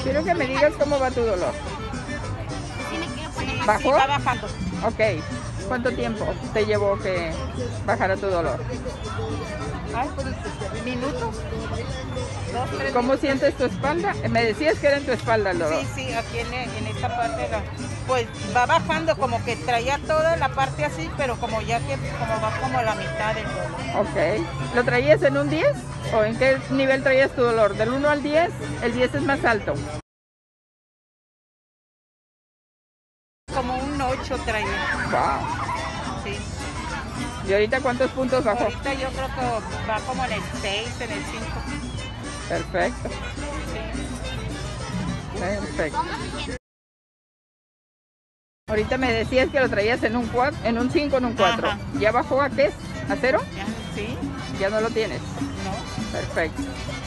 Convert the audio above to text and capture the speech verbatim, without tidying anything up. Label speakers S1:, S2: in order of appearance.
S1: Quiero que me digas cómo va tu dolor. ¿Bajó?
S2: Sí, va bajando.
S1: Ok. ¿Cuánto tiempo te llevó que bajara tu dolor?
S2: Ay, pues, minutos. Dos, tres
S1: ¿Cómo
S2: minutos.
S1: sientes tu espalda? Me decías que era en tu espalda el dolor.
S2: Sí, sí, aquí en, en esta parte, la, pues va bajando, como que traía toda la parte así, pero como ya que como va como a la mitad del dolor.
S1: Ok. ¿Lo traías en un diez? ¿O en qué nivel traías tu dolor? ¿Del uno al diez? El diez es más alto.
S2: Como un ocho traía.
S1: Wow.
S2: Sí.
S1: ¿Y ahorita cuántos puntos bajó?
S2: Ahorita yo creo que va como en el seis, en el cinco.
S1: Perfecto.
S2: Sí.
S1: Perfecto. Ahorita me decías que lo traías en un cuatro, en un cinco, en un cuatro.
S2: Ajá.
S1: ¿Ya bajó a qué? ¿A cero?
S2: Ya, sí,
S1: Ya no lo tienes.
S2: no.
S1: Perfecto.